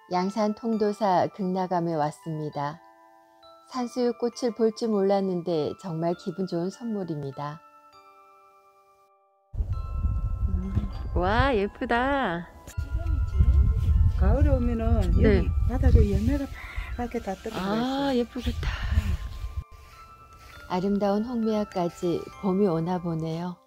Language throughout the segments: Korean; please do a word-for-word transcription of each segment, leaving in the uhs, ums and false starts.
양산 통도사 극락암에 왔습니다. 산수유 꽃을 볼 줄 몰랐는데 정말 기분 좋은 선물입니다. 와, 예쁘다. 가을에 오면은 네. 여기 바닥에 열매가 파랗게 다 떨어져 있어요. 아, 예쁘겠다. 아름다운 홍미화까지 봄이 오나 보네요.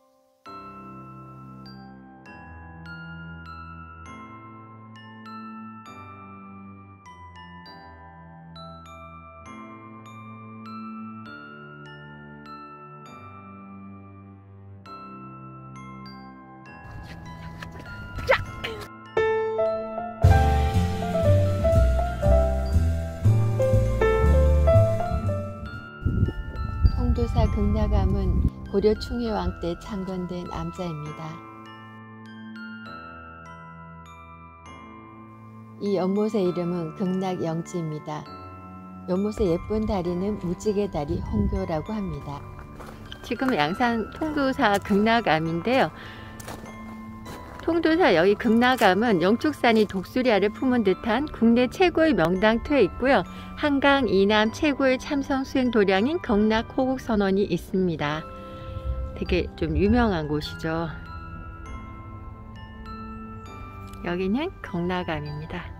통도사 극락암은 고려 충혜왕 때 창건된 암자입니다. 이 연못의 이름은 극락영지입니다. 연못의 예쁜 다리는 무지개 다리 홍교라고 합니다. 지금 양산 통도사 극락암인데요. 통도사 여기 극락암은 영축산이 독수리알을 품은 듯한 국내 최고의 명당터에 있고요. 한강 이남 최고의 참성 수행 도량인 극락 호국선원이 있습니다. 되게 좀 유명한 곳이죠. 여기는 극락암입니다.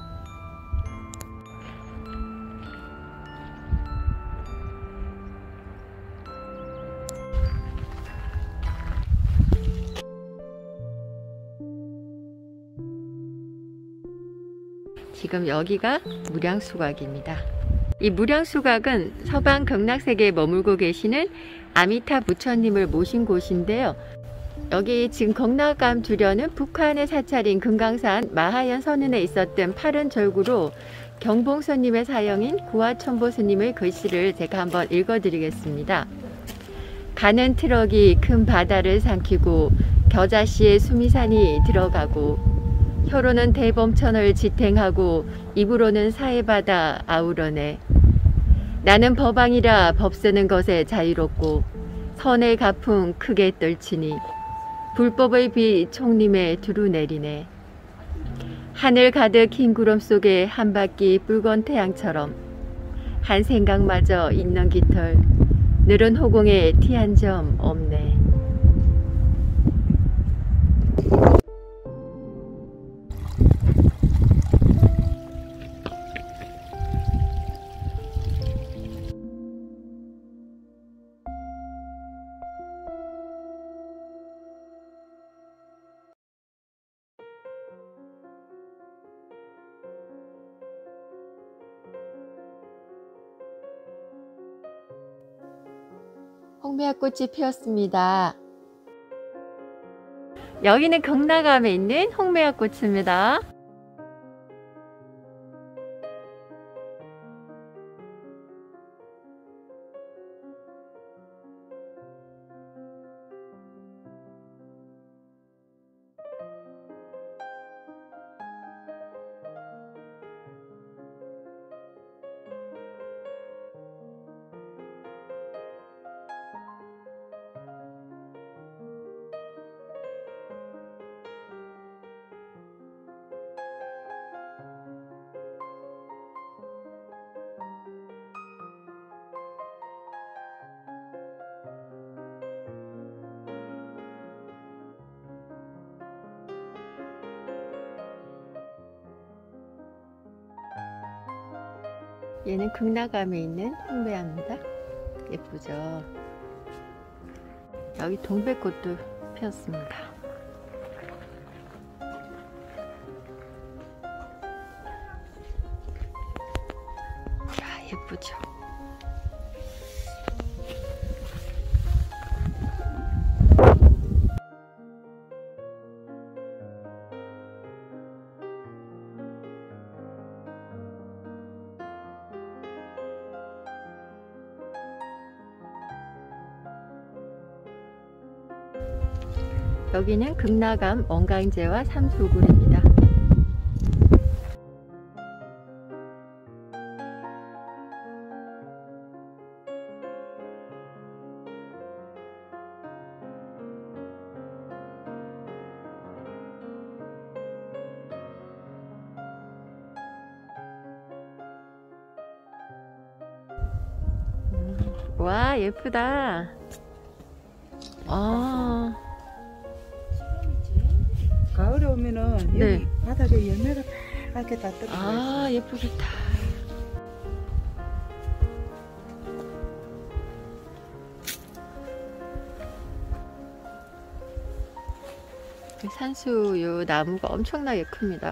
지금 여기가 무량수각입니다. 이 무량수각은 서방 극락세계에 머물고 계시는 아미타 부처님을 모신 곳인데요. 여기 지금 극락암 주변은 북한의 사찰인 금강산 마하연 선은에 있었던 파른 절구로 경봉스님의 사형인 구화천보 스님의 글씨를 제가 한번 읽어드리겠습니다. 가는 트럭이 큰 바다를 삼키고 겨자씨의 수미산이 들어가고 혀로는 대범천을 지탱하고 입으로는 사해바다 아우러네. 나는 법왕이라 법 쓰는 것에 자유롭고 선의 가풍 크게 떨치니 불법의 비 총림에 두루 내리네. 하늘 가득 흰 구름 속에 한 바퀴 붉은 태양처럼 한 생각마저 있는 깃털 늘은 호공에 티 한 점 없네. 홍미화꽃이 피었습니다. 여기는 극락암에 있는 홍미화꽃입니다. 얘는 극락암에 있는 홍배합니다. 예쁘죠? 여기 동백꽃도 피었습니다. 야, 예쁘죠? 여기는 극락암 원광제와 삼소굴입니다. 와, 예쁘다. 아, 가을에 오면은 네. 여기 바닥에 열매가 빨갛게 다 떨어져. 아, 예쁘겠다. 산수유 나무가 엄청나게 큽니다.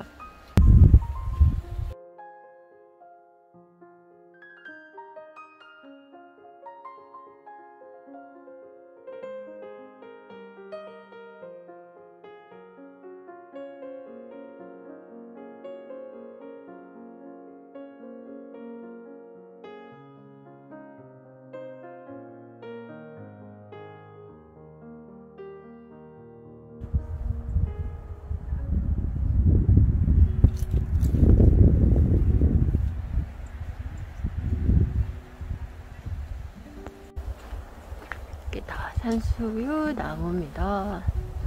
이게 다 산수유 나무입니다.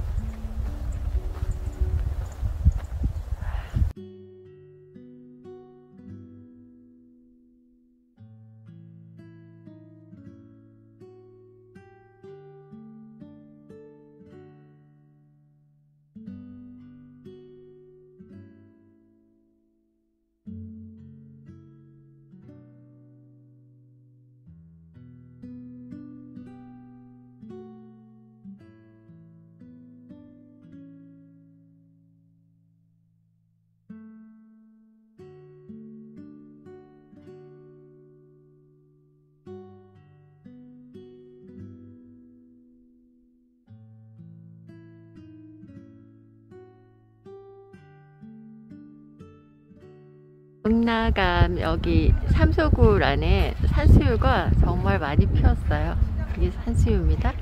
응나감 여기 삼소굴 안에 산수유가 정말 많이 피었어요. 이게 산수유입니다.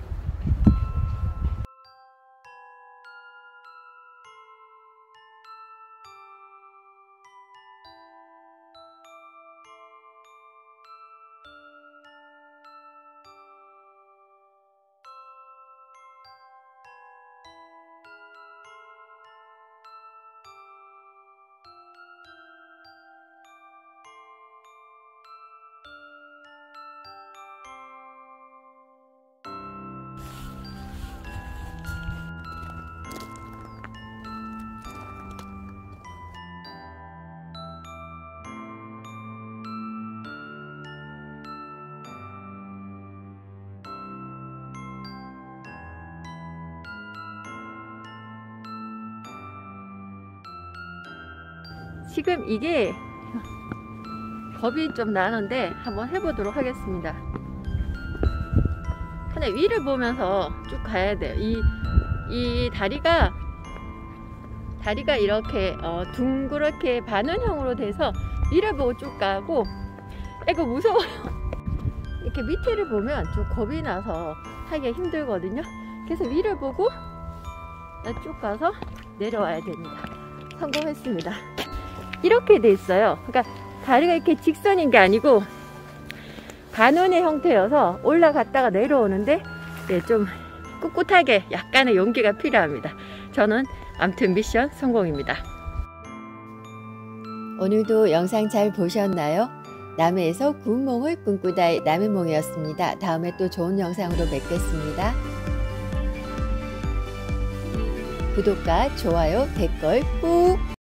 지금 이게 겁이 좀 나는데 한번 해보도록 하겠습니다. 그냥 위를 보면서 쭉 가야 돼요. 이, 이 다리가 다리가 이렇게 어, 둥그렇게 반원형으로 돼서 위를 보고 쭉 가고, 이거 무서워요. 이렇게 밑에를 보면 좀 겁이 나서 하기가 힘들거든요. 그래서 위를 보고 쭉 가서 내려와야 됩니다. 성공했습니다. 이렇게 돼 있어요. 그러니까 다리가 이렇게 직선인 게 아니고 반원의 형태여서 올라갔다가 내려오는데, 예, 좀 꿋꿋하게 약간의 용기가 필요합니다. 저는 아무튼 미션 성공입니다. 오늘도 영상 잘 보셨나요? 남해에서 구운몽을 꿈꾸다의 남해몽이었습니다. 다음에 또 좋은 영상으로 뵙겠습니다. 구독과 좋아요, 댓글 꾹!